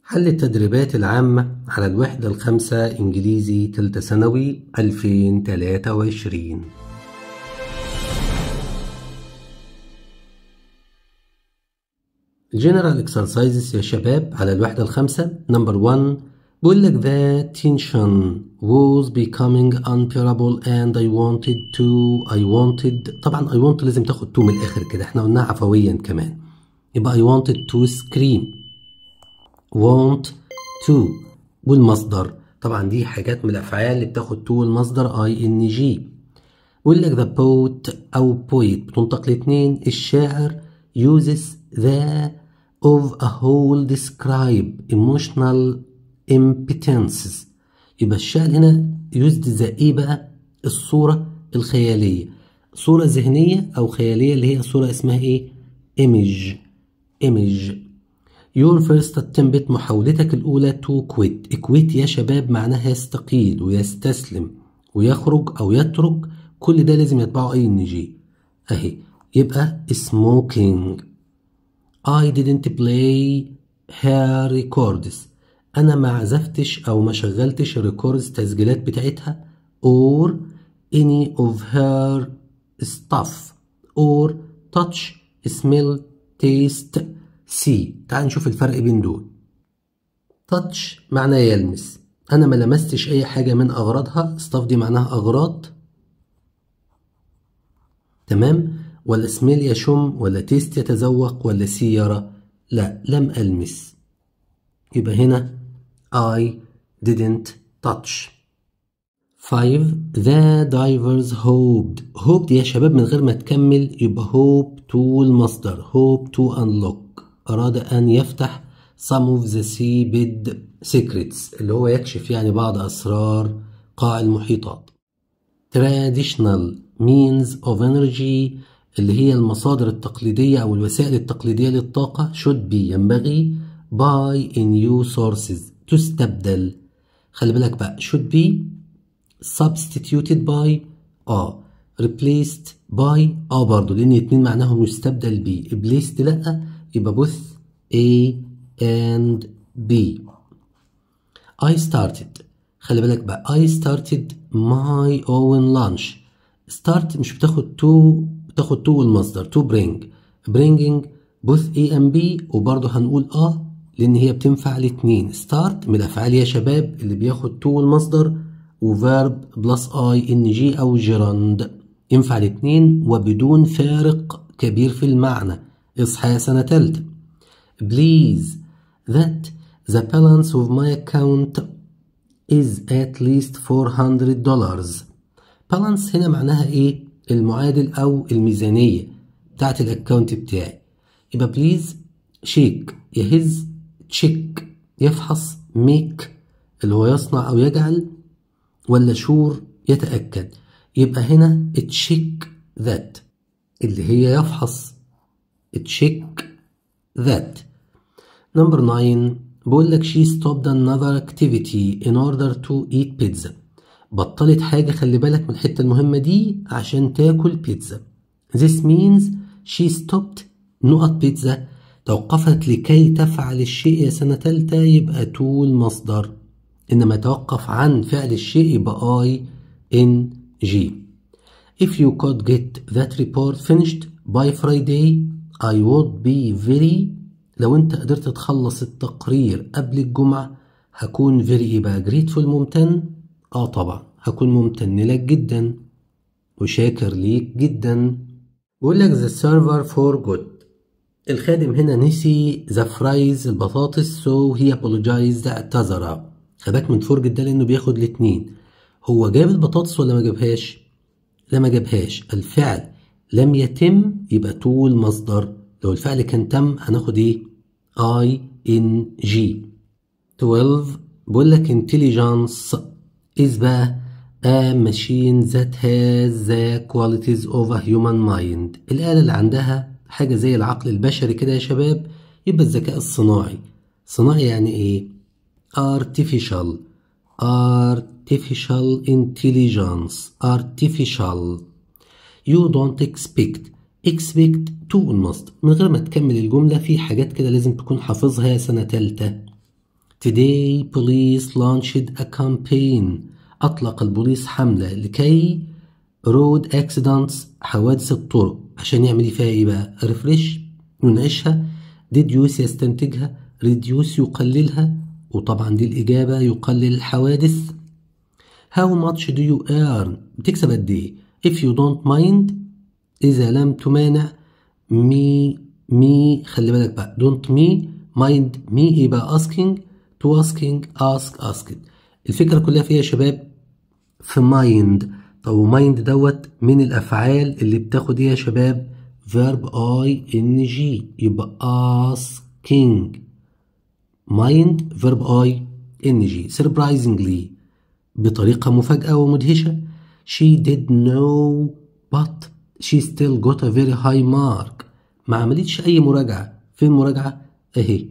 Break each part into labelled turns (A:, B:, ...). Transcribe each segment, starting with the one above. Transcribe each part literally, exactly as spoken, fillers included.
A: حل التدريبات العامة على الوحدة الخامسة إنجليزي تالتة ثانوي ألفين وتلاتة وعشرين. General exercises يا شباب على الوحدة الخامسة. نمبر واحد بقول لك the tension was becoming unbearable and I wanted to I wanted طبعا I want لازم تاخد to من الآخر كده، احنا قلناها عفويا كمان، يبقى I wanted to scream. want to والمصدر طبعا دي حاجات من الأفعال اللي بتاخد to المصدر ing. بقول لك the poet أو poet بتنطق الاتنين. الشاعر uses the of a whole describe emotional impetances. يبقى الشاعر هنا used the ايه بقى؟ الصورة الخيالية، صورة ذهنية أو خيالية اللي هي صورة اسمها ايه؟ image image. your first attempt محاولتك الأولى to quit. quit يا شباب معناها يستقيل ويستسلم ويخرج أو يترك، كل ده لازم يتبعه أي نجي أهي. يبقى smoking. I didn't play her records. أنا ما عزفتش أو ما شغلتش الريكوردز تسجيلات بتاعتها or any of her stuff or touch smell taste see. تعال نشوف الفرق بين دول. touch معناه يلمس، أنا ما لمستش أي حاجة من أغراضها. stuff دي معناها أغراض، تمام؟ ولا سميل يشم، ولا تيست يتذوق، ولا سي يرى. لا، لم ألمس، يبقى هنا I didn't touch. five the divers hoped. hoped يا شباب من غير ما تكمل يبقى hope to المصدر hope to unlock، أراد أن يفتح some of the seabed secrets اللي هو يكشف يعني بعض أسرار قاع المحيطات. traditional means of energy اللي هي المصادر التقليدية أو الوسائل التقليدية للطاقة should be ينبغي by a new sources تستبدل. خلي بالك بقى should be substituted by اه replaced by اه برضو لأن اتنين معناهم يستبدل بي. replaced لأ، يبقى both A and B. I started. خلي بالك بقى I started my own lunch. start مش بتاخد to، بتاخد to المصدر to bring bringing both A and B، وبرضه هنقول اه لأن هي بتنفع الاتنين. start من الأفعال يا شباب اللي بياخد to المصدر وverb plus ing أو gerund، ينفع الاتنين وبدون فارق كبير في المعنى. اصحى يا سنة تالتة. please that the balance of my account is at least four hundred dollars. balance هنا معناها ايه؟ المعادل او الميزانية بتاعت الاكونت بتاعي. يبقى بليز شيك يهز، تشيك يفحص، ميك اللي هو يصنع او يجعل، ولا شور يتأكد. يبقى هنا تشيك ذات اللي هي يفحص، تشيك ذات. نمبر ناين بقول لك she stopped another activity in order to eat pizza. بطلت حاجة، خلي بالك من الحتة المهمة دي، عشان تاكل بيتزا. This means she stopped نقط بيتزا، توقفت لكي تفعل الشيء يا سنة تالتة، يبقى to المصدر. إنما توقف عن فعل الشيء يبقى I N G. If you could get that report finished by Friday I would be very. لو انت قدرت تخلص التقرير قبل الجمعة هكون very يبقى grateful ممتن. اه طبعا هكون ممتن لك جدا وشاكر ليك جدا. بقول لك the server forgot. الخادم هنا نسي the fries البطاطس so he apologized اعتذر. خدك من فرجة ده لانه بياخد الاتنين. هو جاب البطاطس ولا ما جابهاش؟ لا ما جابهاش. الفعل لم يتم يبقى to المصدر. لو الفعل كان تم هناخد ايه؟ I N G. twelve بقول لك intelligence is بقى a machine that has the qualities of a human mind. الآلة اللي عندها حاجة زي العقل البشري كده يا شباب، يبقى الذكاء الصناعي. صناعي يعني ايه؟ artificial artificial intelligence artificial. you don't expect expect to المصدر. من غير ما تكمل الجملة في حاجات كده لازم تكون حافظها يا سنة تالتة. Today police launched a campaign. أطلق البوليس حملة لكي road accidents حوادث الطرق. عشان يعمل فيها ايه بقى؟ ريفريش ينعشها، deduce يستنتجها، reduce يقللها، وطبعا دي الإجابة يقلل الحوادث. How much do you earn؟ بتكسب قد ايه؟ If you don't mind إذا لم تمانع، me me خلي بالك بقى don't me mind me ايه بقى؟ asking to asking ask asked. الفكرة كلها فيها يا شباب في mind. طب mind دوت من الأفعال اللي بتاخد ايه يا شباب؟ verb ing يبقى asking mind verb ing. surprisingly بطريقة مفاجأة ومدهشة she did know but she still got a very high mark. ما عملتش أي مراجعة. فين المراجعة؟ أهي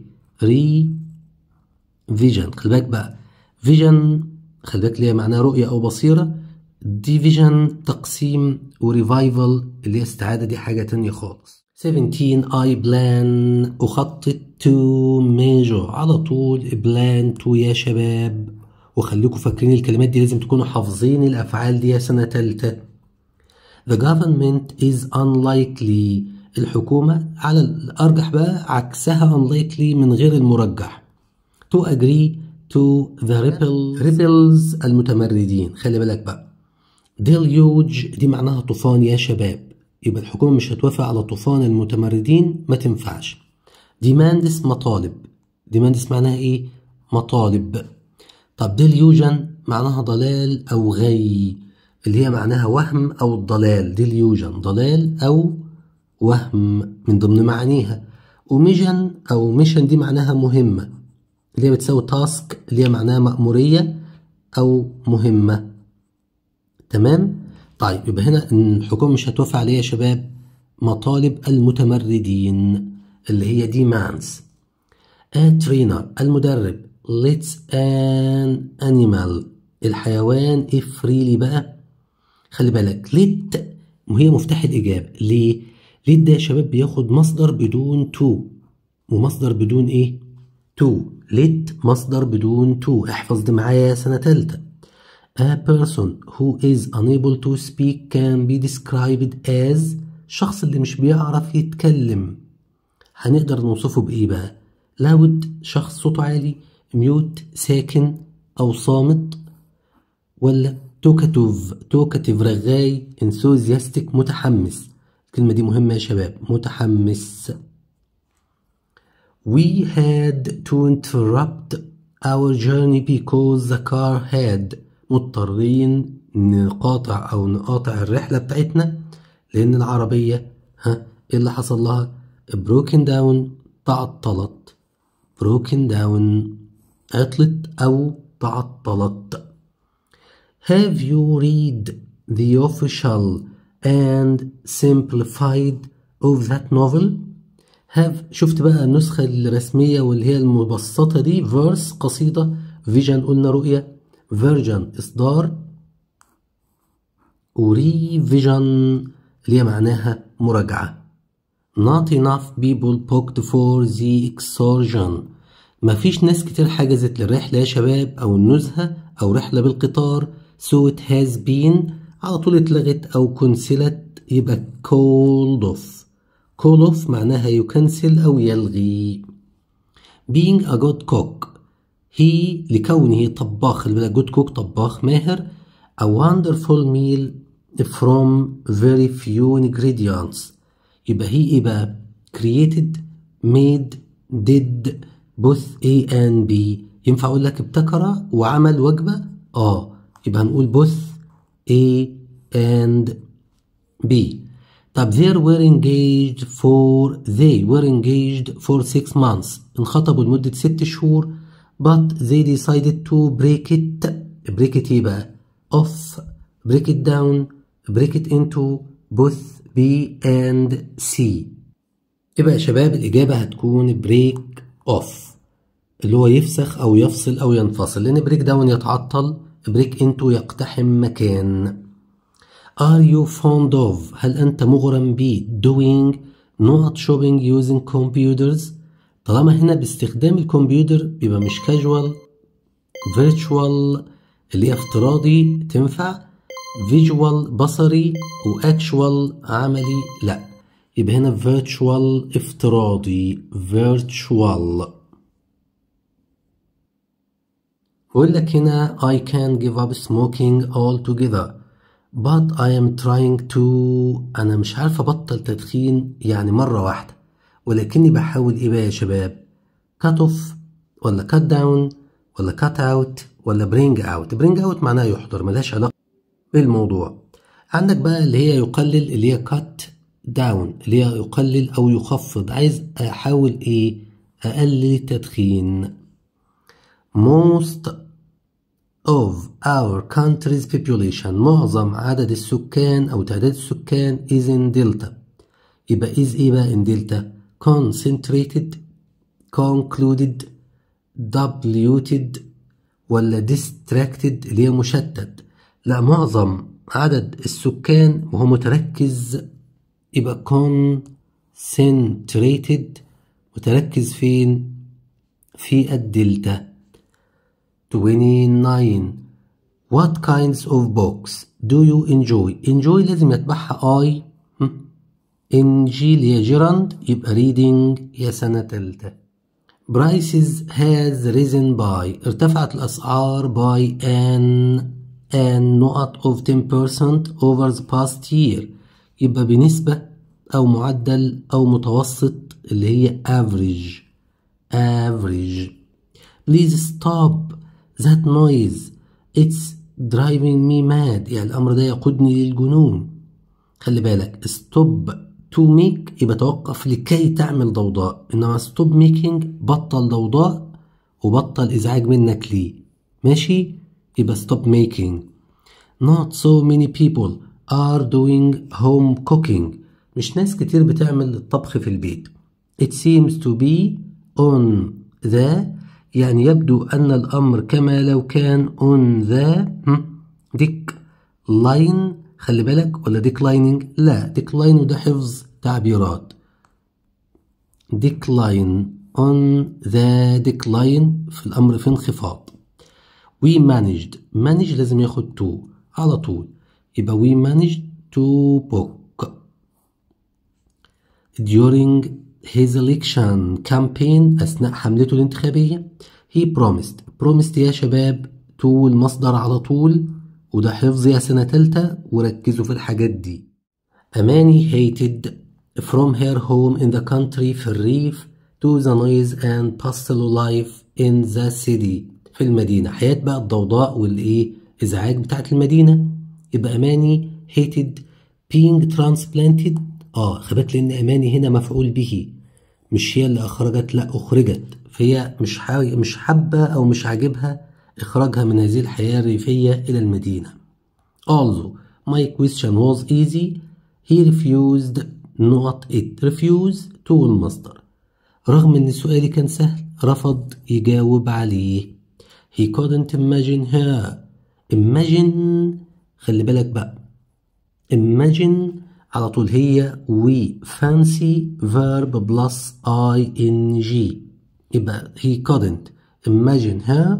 A: revision. خلي بالك بقى vision خلي بالك ليها معناها رؤية أو بصيرة. division تقسيم، وريفايفل اللي هي استعادة دي حاجة تانية خالص. سبعتاشر I plan أخطط to measure على طول plan to يا شباب. وخليكم فاكرين الكلمات دي، لازم تكونوا حافظين الأفعال دي يا سنة تالتة. The government is unlikely. الحكومة على الأرجح بقى عكسها unlikely من غير المرجح. To agree to the rebels rebels المتمردين. خلي بالك بقى deluge دي معناها طوفان يا شباب، يبقى الحكومة مش هتوافق على طوفان المتمردين، ما تنفعش. demands مطالب. demands معناها ايه؟ مطالب. طب delusion معناها ضلال أو غي، اللي هي معناها وهم أو الضلال. delusion ضلال أو وهم من ضمن معانيها. وميشن أو ميشن دي معناها مهمة، اللي هي بتساوي تاسك اللي هي معناها مأمورية أو مهمة. تمام؟ طيب يبقى هنا الحكومة مش هتوافق عليها يا شباب مطالب المتمردين اللي هي demands. a trainer المدرب. let's an animal الحيوان if really بقى. خلي بالك let وهي مفتاح الإجابة. ليه؟ let ده يا شباب بياخد مصدر بدون to، ومصدر بدون إيه؟ to. let مصدر بدون to. احفظ دي معايا يا سنة تالتة. a person who is unable to speak can be described as الشخص اللي مش بيعرف يتكلم. هنقدر نوصفه بإيه بقى؟ loud شخص صوته عالي، mute ساكن أو صامت، ولا talkative talkative رغاي، enthusiastic متحمس. الكلمة دي مهمة يا شباب، متحمس. We had to interrupt our journey because the car had مضطرين نقاطع أو نقاطع الرحلة بتاعتنا لأن العربية ها إيه اللي حصل لها؟ broken down تعطلت. broken down عطلت أو تعطلت. Have you read the official and simplified of that novel؟ have شفت بقى النسخة الرسمية واللي هي المبسطة دي verse قصيدة، vision قلنا رؤية، version إصدار، وريفيجن اللي هي معناها مراجعة. Not enough people booked for the excursion. مفيش ناس كتير حجزت للرحلة يا شباب أو النزهة أو رحلة بالقطار. so it has been على طول اتلغت أو كنسلت، يبقى called off. call off معناها يكنسل أو يلغي. being a good cook هي لكونه طباخ. خلي بالك good cook طباخ ماهر. a wonderful meal from very few ingredients يبقى هي ايه بقى؟ created made did both A and B. ينفع اقول لك ابتكر وعمل وجبة؟ اه يبقى هنقول both A and B. طب they were engaged for they were engaged for six months انخطبوا لمدة ست شهور but they decided to break it break it ايه بقى؟ off break it down break it into both B and C. يبقى يا شباب الإجابة هتكون break off اللي هو يفسخ أو يفصل أو ينفصل، لأن break down يتعطل، break into يقتحم مكان. Are you fond of هل أنت مغرم ب doing not shopping using computers؟ طالما هنا باستخدام الكمبيوتر بيبقى مش casual، virtual اللي هي افتراضي تنفع، visual بصري، و actual عملي لا، يبقى هنا virtual افتراضي virtual. بقول لك هنا I can give up smoking altogether but I am trying to، أنا مش عارف أبطل تدخين يعني مرة واحدة، ولكني بحاول إيه بقى يا شباب؟ cut off ولا cut down ولا cut out ولا bring out؟ bring out معناها يحضر، ملهاش علاقة بالموضوع. عندك بقى اللي هي يقلل، اللي هي cut down اللي هي يقلل أو يخفض، عايز أحاول إيه؟ أقلل التدخين. most of our country's population، معظم عدد السكان أو تعداد السكان is in delta، يبقى is إيه بقى in delta؟ concentrated، concluded، diluted ولا distracted اللي هي مشتت؟ لا، معظم عدد السكان وهو متركز، يبقى concentrated، متركز فين؟ في الدلتا. twenty-nine What kinds of books do you enjoy؟ enjoy لازم يتبعها I ng اللي هي gerund، يبقى reading يا سنة تالتة. prices has risen by، ارتفعت الأسعار by an an نقط of ten percent over the past year، يبقى بنسبة أو معدل أو متوسط اللي هي average average. please stop that noise it's driving me mad، يعني الأمر ده يقودني للجنون. خلي بالك stop to make يبقى توقف لكي تعمل ضوضاء، إنما stop making بطل ضوضاء وبطل إزعاج منك ليه، ماشي؟ يبقى stop making. not so many people are doing home cooking، مش ناس كتير بتعمل الطبخ في البيت. it seems to be on the، يعني يبدو أن الأمر كما لو كان on the decline، خلي بالك، ولا declining؟ لا، decline وده حفظ تعبيرات. decline on the decline في الأمر في انخفاض. we managed manage لازم ياخد to على طول، يبقى we managed to book. during his election campaign أثناء حملته الانتخابية he promised promised يا شباب to المصدر على طول، وده حفظ يا سنة تالتة وركزوا في الحاجات دي. أماني hated from her home in the country في الريف to the noise and bustle life in the city في المدينة، حياة بقى الضوضاء والإيه إزعاج بتاعت المدينة. يبقى أماني hated being transplanted، آه خبت لأن أماني هنا مفعول به، مش هي اللي أخرجت، لا أخرجت، فهي مش حا... مش حابة أو مش عاجبها إخراجها من هذه الحياة الريفية إلى المدينة. although my question was easy he refused not it refuse to المصدر، رغم إن سؤالي كان سهل رفض يجاوب عليه. he couldn't imagine her imagine، خلي بالك بقى imagine على طول هي we fancy verb plus ing، يبقى he couldn't imagine her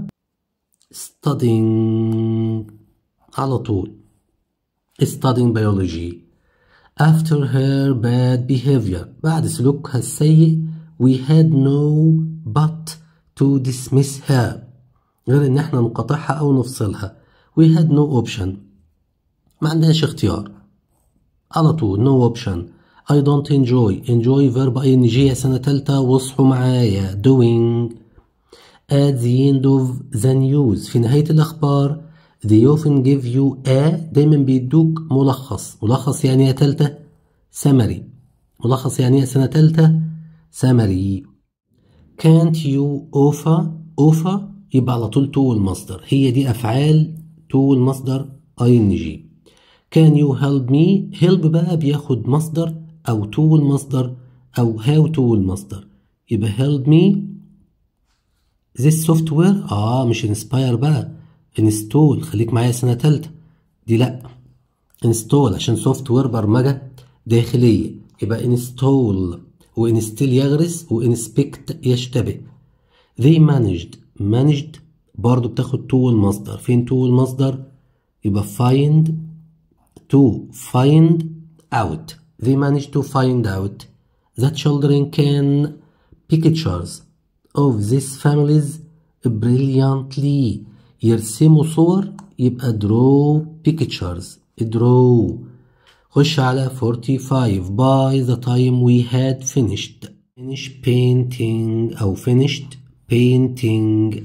A: studying على طول studying biology after her bad behavior، بعد سلوكها السيء we had no but to dismiss her، غير ان احنا نقاطعها او نفصلها. we had no option، ما عندناش اختيار على طول no option. I don't enjoy enjoy verb ing يا سنة تالتة واصحوا معايا doing. at the end of the news في نهاية الأخبار they often give you a، دايما بيدوك ملخص، ملخص يعني يا تالتة summary، ملخص يعني يا سنة تالتة summary. can't you offer offer يبقى على طول to المصدر، هي دي أفعال to المصدر ing. can you help me help بقى بياخد مصدر أو to المصدر أو how to المصدر، يبقى help me this software، آه مش inspire بقى install، خليك معايا سنة تالتة دي لأ install عشان software برمجة داخلية، يبقى install. وانستيل يغرس وانسبكت يشتبه. they managed managed برضو بتاخد to المصدر. فين to المصدر؟ يبقى find to find out. they managed to find out that children can pictures of these families brilliantly. يرسموا صور يبقى draw pictures draw. خش على forty-five. by the time we had finished finish painting أو finished painting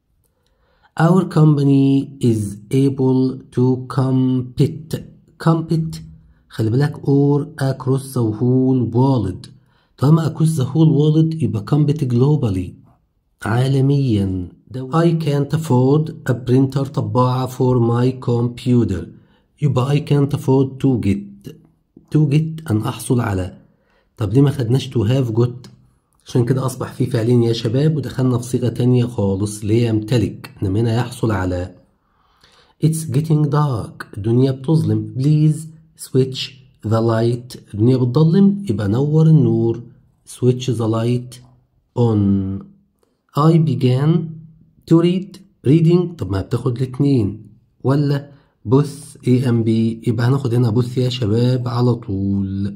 A: our company is able to compete compete خلي بالك or across the whole world. طالما across the whole world يبقى compete globally عالميا. I can't afford a printer طباعة for my computer. يبقى I can't afford to get to get أن أحصل على. طب ليه ما خدناش to have got؟ عشان كده أصبح في فعلين يا شباب ودخلنا في صيغة تانية خالص اللي هي يمتلك، إنما هنا يحصل على. It's getting dark. الدنيا بتظلم. Please switch the light. الدنيا بتضلم يبقى نور النور. Switch the light on. I began to read. reading طب ما بتاخد الاتنين ولا both A and B؟ يبقى هناخد هنا both يا شباب على طول.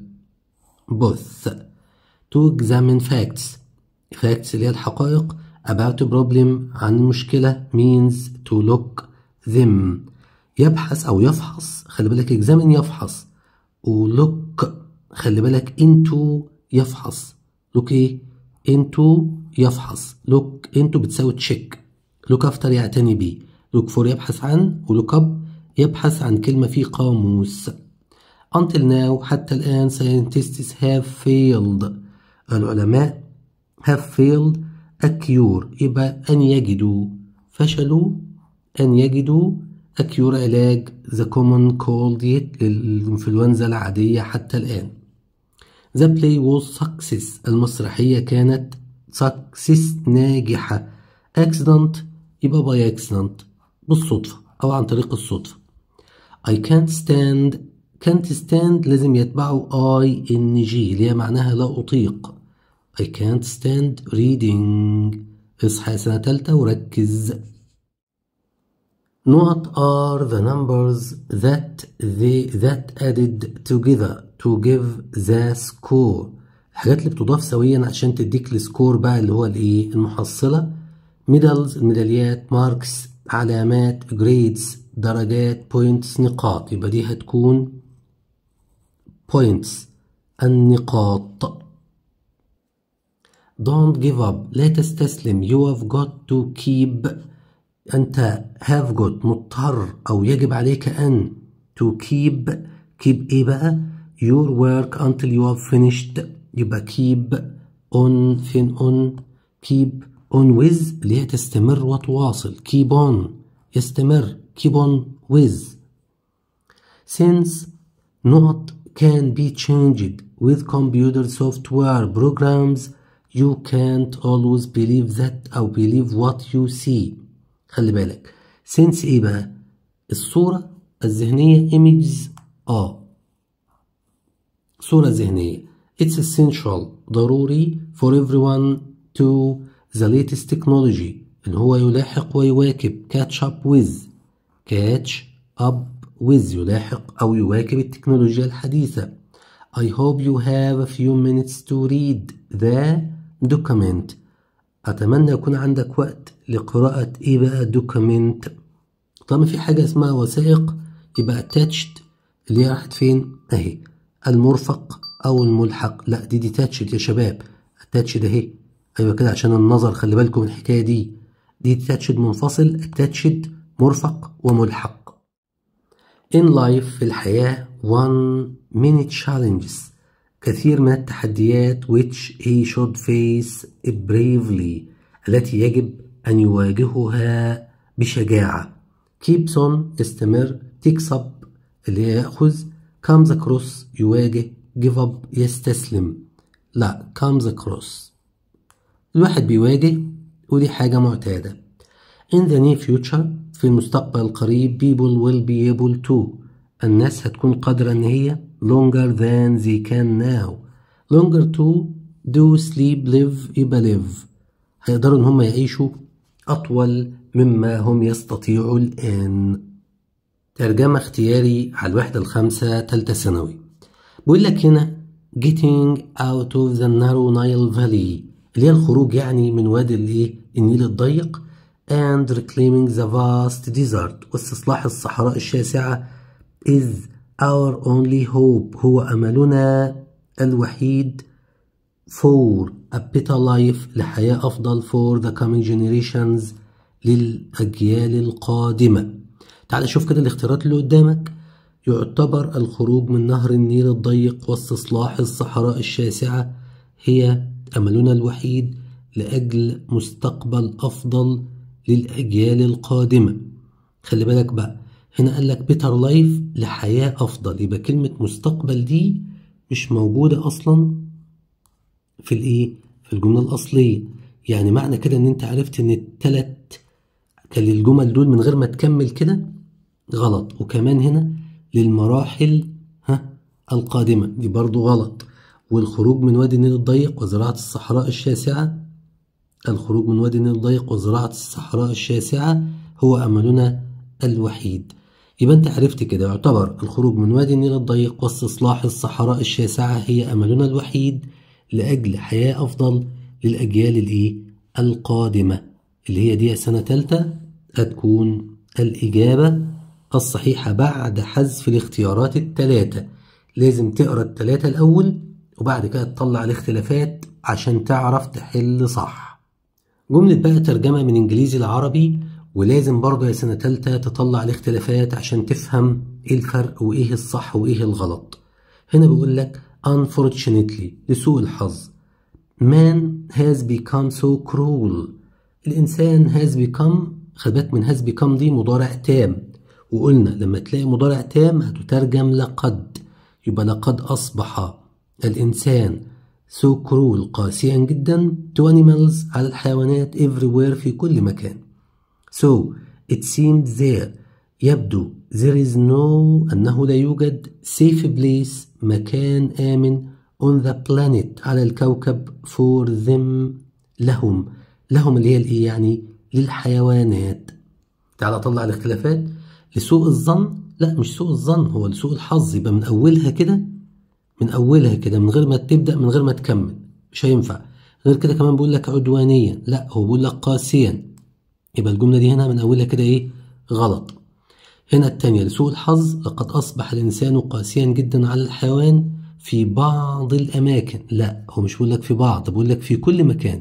A: both. to examine facts. facts اللي هي الحقائق. about a problem عن المشكلة means to look them. يبحث أو يفحص. خلي بالك examine يفحص و look خلي بالك into يفحص. look ايه؟ into يفحص. look into بتساوي check. look after يعتني بيه. look for يبحث عن و look up يبحث عن كلمة في قاموس. until now حتى الآن scientists have failed. العلماء have failed a cure يبقى أن يجدوا فشلوا أن يجدوا a cure علاج the common cold للإنفلونزا العادية حتى الآن. the play was success. المسرحية كانت success ناجحة. accident يبقى by accident بالصدفة أو عن طريق الصدفة. I can't stand can't stand لازم يتبعه I N G اللي هي معناها لا أطيق. I can't stand reading. اصحى سنة تالتة وركز. What are the numbers that they that added together to give the score؟ الحاجات اللي بتضاف سويا عشان تديك السكور بقى اللي هو الايه؟ المحصلة. medals الميداليات. marks علامات. grades درجات. points نقاط. يبقى دي هتكون points النقاط. don't give up لا تستسلم. you have got to keep أنت have got مضطر أو يجب عليك أن to keep keep إيه بقى؟ your work until you have finished. يبقى keep on فين on keep on with اللي هي تستمر وتواصل. keep on يستمر. keep on with. since not can be changed with computer software programs you can't always believe that أو believe what you see. خلي بالك since إيه بقى؟ الصورة الذهنية images آه صورة ذهنية. it's essential ضروري for everyone to the latest technology اللي هو يلاحق ويواكب. catch up with catch up with يلاحق أو يواكب التكنولوجيا الحديثة. I hope you have a few minutes to read the document. أتمنى يكون عندك وقت لقراءة إيه بقى document. طالما في حاجة اسمها وثائق يبقى attached اللي هي راحت فين؟ أهي المرفق أو الملحق. لا دي detached يا شباب. attached أهي. أيوة كده عشان النظر خلي بالكم من الحكاية دي. دي detached منفصل. attached مرفق وملحق. in life في الحياة one many challenges كثير من التحديات which he should face bravely التي يجب أن يواجهها بشجاعة. keeps on يستمر. takes up اللي يأخذ. comes across يواجه. give up يستسلم. لا comes across الواحد بيواجه ودي حاجة معتادة. in the near future في المستقبل القريب people will be able to الناس هتكون قادرة ان هي longer than they can now. longer to do sleep live يبقى live، هيقدروا إن هم يعيشوا أطول مما هم يستطيعوا الآن. ترجمة اختياري على الوحدة الخامسة تالتة ثانوي. بيقول لك هنا getting out of the narrow Nile Valley اللي هي الخروج يعني من وادي الايه النيل الضيق and reclaiming the vast desert واستصلاح الصحراء الشاسعة is our only hope هو أملنا الوحيد for a better life لحياة أفضل for the coming generations للأجيال القادمة. تعال شوف كده الاختيارات اللي قدامك. يعتبر الخروج من نهر النيل الضيق واستصلاح الصحراء الشاسعة هي أملنا الوحيد لأجل مستقبل أفضل للأجيال القادمة. خلي بالك بقى هنا قال لك better life لحياة أفضل، يبقى كلمة مستقبل دي مش موجودة أصلا في الإيه؟ في الجملة الأصلية. يعني معنى كده إن أنت عرفت إن التلات كان الجمل دول من غير ما تكمل كده غلط، وكمان هنا للمراحل ها القادمة دي برضو غلط، والخروج من وادي النيل الضيق وزراعة الصحراء الشاسعة الخروج من وادي النيل الضيق وزراعة الصحراء الشاسعة هو أملنا الوحيد. يبقى أنت عرفت كده يعتبر الخروج من وادي النيل الضيق واستصلاح الصحراء الشاسعة هي أملنا الوحيد لأجل حياة أفضل للأجيال الإيه القادمة، اللي هي دي سنة تالتة هتكون الإجابة الصحيحة بعد حذف الاختيارات التلاتة. لازم تقرأ التلاتة الأول وبعد كده تطلع الاختلافات عشان تعرف تحل صح. جملة بقى ترجمة من إنجليزي لعربي، ولازم برضه يا سنة تالتة تطلع الاختلافات عشان تفهم إيه الفرق وإيه الصح وإيه الغلط. هنا بيقول لك unfortunately لسوء الحظ man has become so cruel الإنسان has become خدت من has become دي مضارع تام، وقلنا لما تلاقي مضارع تام هتترجم لقد، يبقى لقد أصبح الإنسان so cruel قاسيا جدا to animals على الحيوانات everywhere في كل مكان. so it seems there يبدو there is no أنه لا يوجد safe place مكان آمن on the planet على الكوكب for them لهم لهم اللي هي الإيه يعني للحيوانات. تعال أطلع الاختلافات. لسوء الظن لا مش سوء الظن، هو لسوء الحظ، يبقى من أولها كده من أولها كده من غير ما تبدأ من غير ما تكمل مش هينفع. غير كده كمان بيقول لك عدوانيا لا هو بيقول لك قاسيا، يبقى الجملة دي هنا من أولها كده إيه غلط. هنا التانية لسوء الحظ لقد أصبح الإنسان قاسيا جدا على الحيوان في بعض الأماكن، لا هو مش بيقول لك في بعض بيقول لك في كل مكان.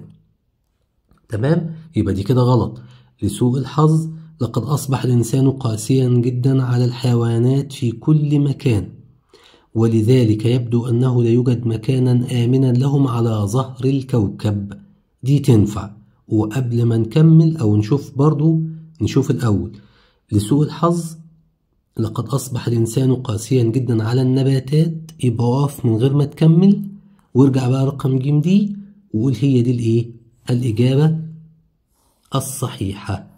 A: تمام يبقى دي كده غلط. لسوء الحظ لقد أصبح الإنسان قاسيا جدا على الحيوانات في كل مكان ولذلك يبدو أنه لا يوجد مكانا آمنا لهم على ظهر الكوكب. دي تنفع. وقبل ما نكمل أو نشوف برضو نشوف الأول لسوء الحظ لقد أصبح الإنسان قاسيا جدا على النباتات، يبقى واقف من غير ما تكمل وارجع بقى رقم جيم دي وقول هي دي الإيه الإجابة الصحيحة.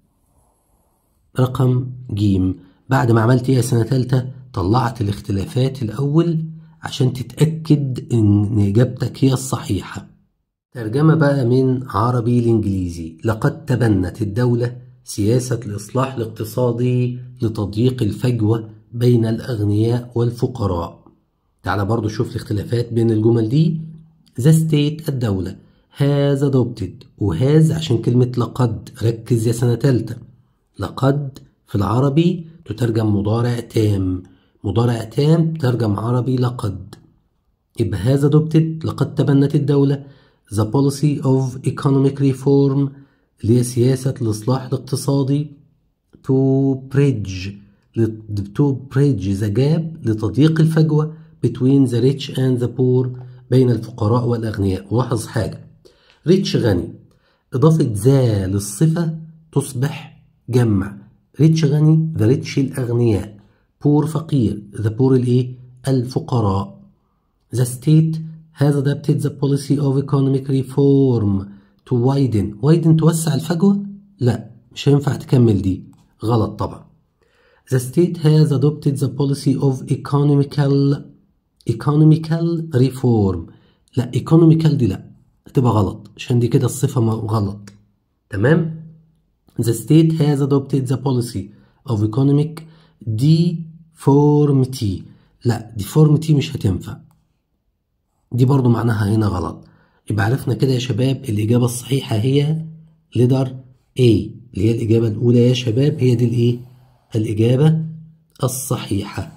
A: رقم جيم. بعد ما عملت ايه يا سنة تالتة طلعت الاختلافات الأول عشان تتأكد إن إجابتك هي الصحيحة. ترجمة بقى من عربي لإنجليزي. لقد تبنت الدولة سياسة الإصلاح الاقتصادي لتضييق الفجوة بين الأغنياء والفقراء. تعال برضو شوف الاختلافات بين الجمل دي. The state الدولة has adopted وهاز عشان كلمة لقد ركز يا سنة تالتة. لقد في العربي تترجم مضارع تام، مضارع تام تترجم عربي لقد، يبقى has adopted لقد تبنت الدولة the policy of economic reform اللي هي سياسة الإصلاح الاقتصادي to bridge to bridge the gap لتضييق الفجوة between the rich and the poor بين الفقراء والأغنياء. ولاحظ حاجة rich غني إضافة ذا للصفة تصبح جمع. rich غني the rich الأغنياء، poor فقير the poor الإيه الفقراء. the state has adopted the policy of economic reform to widen widen توسع الفجوة، لا مش هينفع تكمل دي غلط طبعا. the state has adopted the policy of economical economical reform لا economical دي لا هتبقى غلط عشان دي كده الصفة غلط. تمام. The state has adopted the policy of economic deformity. لا deformity مش هتنفع، دي برضو معناها هنا غلط. يبقى عرفنا كده يا شباب الإجابة الصحيحة هي letter A اللي هي الإجابة الأولى يا شباب، هي دي الإيه؟ الإجابة الصحيحة.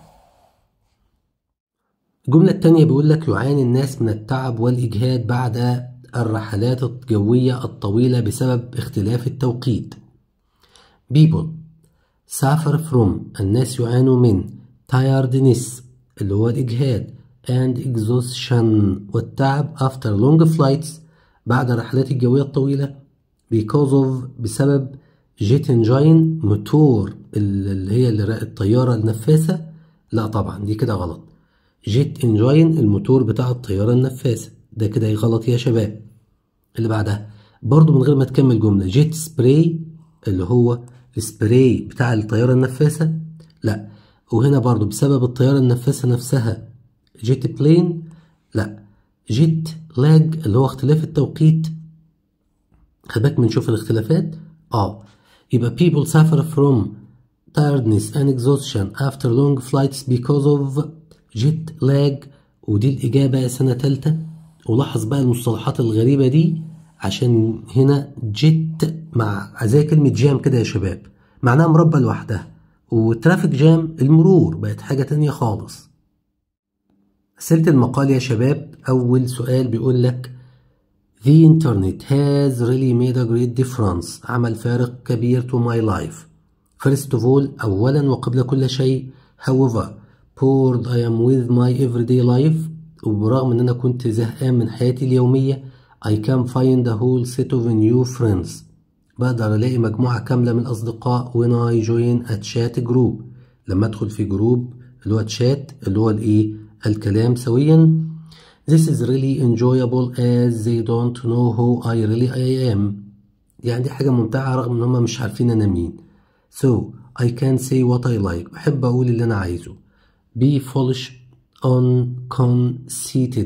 A: الجملة التانية بيقول لك يعاني الناس من التعب والإجهاد بعد الرحلات الجوية الطويلة بسبب اختلاف التوقيت. people suffer from الناس يعانوا من tiredness اللي هو الإجهاد and exhaustion والتعب after long flights بعد الرحلات الجوية الطويلة because of بسبب jet engine موتور اللي هي الطيارة النفاثة. لا طبعا دي كده غلط، جيت انجين الموتور بتاع الطيارة النفاثة، ده كده غلط يا شباب. اللي بعدها برضو من غير ما تكمل جملة، جيت سبراي اللي هو السبراي بتاع الطيارة النفاثة، لا. وهنا برضو بسبب الطيارة النفاثة نفسها جيت بلين، لا. جيت لاج اللي هو اختلاف التوقيت، خد بالك بنشوف الاختلافات. اه يبقى people suffer from tiredness and exhaustion after long flights because of jet lag، ودي الإجابة سنة تالتة. ولاحظ بقى المصطلحات الغريبة دي عشان هنا جيت مع زي كلمة جام كده يا شباب معناها مربى لوحدها، وترافيك جام المرور بقت حاجة تانية خالص. أسئلة المقال يا شباب، أول سؤال بيقول لك The internet has really made a great difference عمل فارق كبير to my life. First of all أولا وقبل كل شيء however bored I am with my everyday life، وبرغم ان انا كنت زهقان من حياتي اليومية I can find a whole set of new friends، بقدر الاقي مجموعة كاملة من الاصدقاء when I join a chat group، لما ادخل في جروب اللي هو تشات اللي هو الايه الكلام سويا. This is really enjoyable as they don't know who I really I am، يعني دي حاجة ممتعة رغم ان هم مش عارفين انا مين. So I can say what I like، بحب اقول اللي انا عايزه. be foolish on conceited،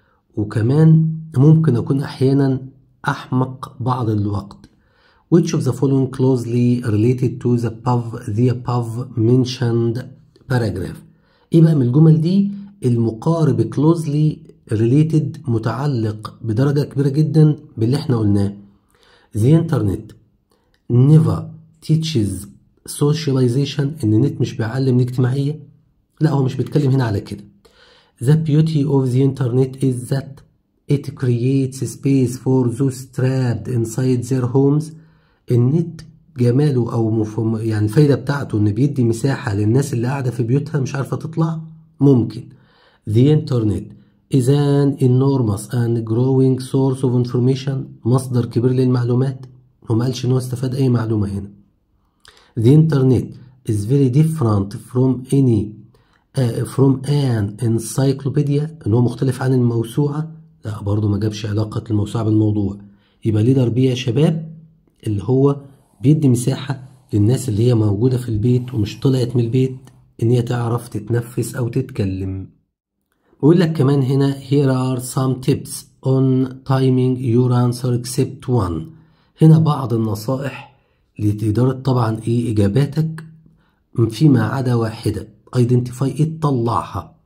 A: وكمان ممكن أكون أحيانا أحمق بعض الوقت. which of the following closely related to the above the above mentioned paragraph. إيه بقى من الجمل دي المقارب closely related متعلق بدرجة كبيرة جدا باللي احنا قلناه. the internet never teaches socialization، إن النت مش بيعلم الاجتماعية. لا هو مش بيتكلم هنا على كده. The beauty of the internet is that it creates space for those trapped inside their homes. النت جماله او مفهوم يعني الفايدة بتاعته ان بيدي مساحة للناس اللي قاعدة في بيوتها مش عارفة تطلع. ممكن. The internet is an enormous and growing source of information، مصدر كبير للمعلومات. هو ما قالش ان هو استفاد اي معلومة هنا. The internet is very different from any Uh, from an encyclopedia، ان هو مختلف عن الموسوعة. لا برضو ما جابش علاقة الموسوعة بالموضوع. يبقى ليدر بي يا شباب اللي هو بيدي مساحة للناس اللي هي موجودة في البيت ومش طلعت من البيت ان هي تعرف تتنفس او تتكلم. بقول لك كمان هنا here are some tips on timing your answer except one. هنا بعض النصائح لإدارة طبعا ايه اجاباتك فيما عدا واحدة. identify it طلعها.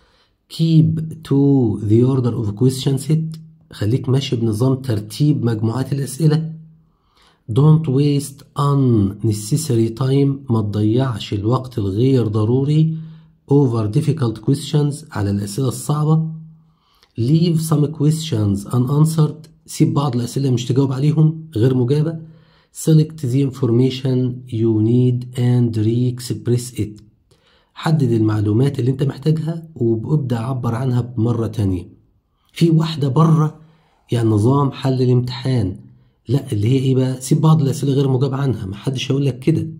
A: keep to the order of question set، خليك ماشي بنظام ترتيب مجموعات الأسئلة. don't waste unnecessary time، ما تضيعش الوقت الغير ضروري over difficult questions على الأسئلة الصعبة. leave some questions unanswered، سيب بعض الأسئلة مش تجاوب عليهم غير مجابة. select the information you need and re-express it، حدد المعلومات اللي انت محتاجها وابدأ عبر عنها بمرة تانية. في واحدة بره يعني نظام حل الامتحان، لا اللي هي ايه بقى، سيب بعض الأسئلة غير مجاب عنها. محدش هيقول لك كده،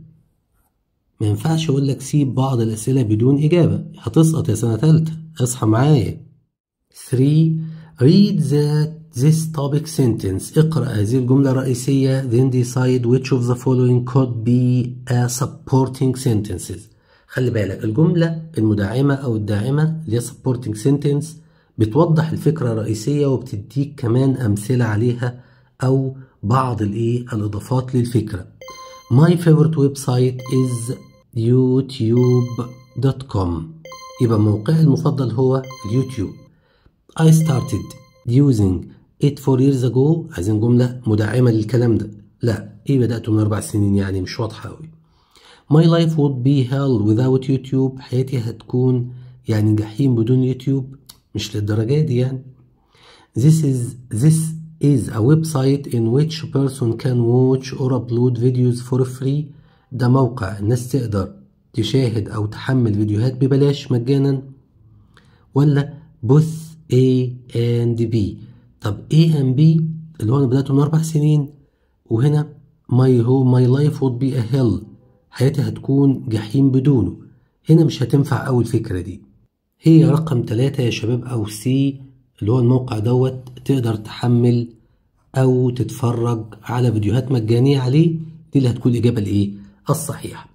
A: ما ينفعش اقول لك سيب بعض الأسئلة بدون إجابة، هتسقط يا سنة تالتة، اصحى معايا. three read that this topic sentence، اقرأ هذه الجملة الرئيسية then decide which of the following could be a supporting sentences. خلي بالك الجملة المدعمة أو الداعمة اللي هي supporting sentence بتوضح الفكرة الرئيسية وبتديك كمان أمثلة عليها أو بعض الإيه الإضافات للفكرة. My favorite website is يوتيوب دوت كوم. يبقى موقعي المفضل هو اليوتيوب. I started using it four years ago. عايزين جملة مدعمة للكلام ده. لا، إيه بدأته من أربع سنين يعني مش واضحة أوي. My life would be hell without YouTube. حياتي هتكون يعني جحيم بدون يوتيوب. مش للدرجة دي يعني. This is this is a website in which a person can watch or upload videos for free. ده موقع الناس تقدر تشاهد أو تحمل فيديوهات ببلاش مجانا. ولا both A and B. طب A and B اللي هو أنا بدأته من أربع سنين، وهنا my home my life would be a hell. حياتي هتكون جحيم بدونه. هنا مش هتنفع أول الفكرة دي. هي رقم ثلاثة يا شباب، أو سي اللي هو الموقع دوت تقدر تحمل أو تتفرج على فيديوهات مجانية عليه. دي اللي هتكون الإجابة الإيه الصحيحة.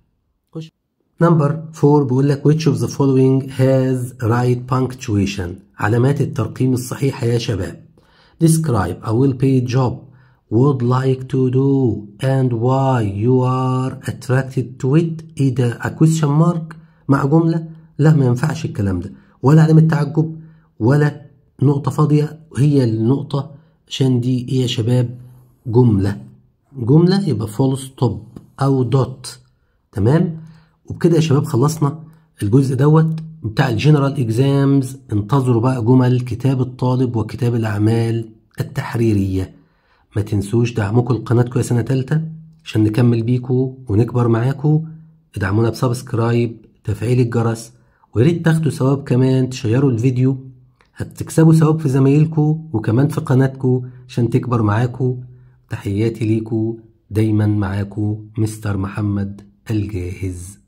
A: نمبر فور بيقول لك which of the following has right punctuation. علامات الترقيم الصحيحة يا شباب. describe a well-paid job, would like to do, and why you are attracted to it. ايه ده؟ a question mark مع جملة؟ لا، ما ينفعش الكلام ده، ولا علامة تعجب ولا نقطة فاضية. هي النقطة عشان دي ايه يا شباب؟ جملة. جملة يبقى full stop او دوت. تمام. وبكده يا شباب خلصنا الجزء دوت بتاع الجنرال اكزامز. انتظروا بقى جمل كتاب الطالب وكتاب الأعمال التحريرية. ما تنسوش دعمكم لقناتكم يا سنة تالتة عشان نكمل بيكو ونكبر معاكو. ادعمونا بسبسكرايب، تفعيل الجرس، وياريت تاخدوا ثواب كمان تشيروا الفيديو. هتكسبوا ثواب في زمايلكو وكمان في قناتكو عشان تكبر معاكو. تحياتي ليكو، دايما معاكو مستر محمد الجاهز.